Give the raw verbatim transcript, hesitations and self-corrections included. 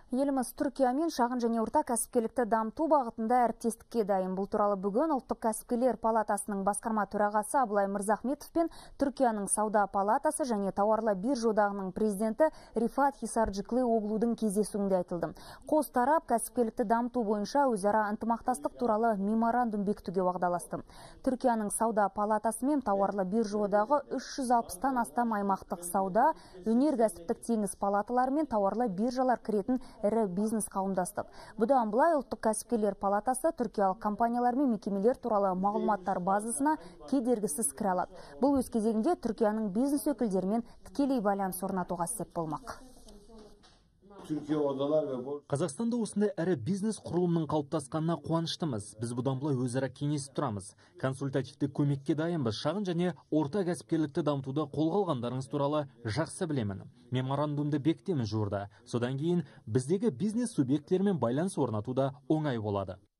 Еліміз Түркиямен шағын және орта кәсіпкерлікті дамыту бағытында әріптестікке дайын. Бұл туралы бүгін Ұлттық кәсіпкерлер палатасының басқарма төрағасы Абылай Мырзахметов пен Түркияның сауда палатасы және тауарлы биржа одағының президенті Рифат Хисарджиклы Оглудың кездесуінде айтылды. Қос тарап кәсіпкерлікті дамыту бойынша өзара ынтымақтастық туралы меморандум бекітуге уағдаласты. Түркияның сауда палатасы мен тауарлы биржа одағы үш жүз алпыстан астам аймақтық сауда, өнеркәсіптік теңіз палаталары мен тауарлы биржалар кіретін ірі бизнес қауымдастық. Бұдан былай Ұлттық кәсіпкерлер палатасы түркиялық компаниялар мен мекемелер туралы мағлұматтар базасына кедергісіз кіре алады. Бұл өз кезегінде Түркияның бизнес өкілдерімен тікелей байланыс орнатуға сеп болмақ. Қазақстанда осындай әрі бизнес құрылымның қалыптасқанына қуаныштымыз. Біз бұдан былай өзара кеңесіп тұрамыз. Консультативті көмекке дайынбыз. Шағын және орта кәсіпкерлікті дамытуда қолға алғандарыңыз туралы жақсы білемін. Меморандумды бекітеміз жуырда. Содан кейін біздегі бизнес субъектілерімен байланыс орнатуда оңай болады.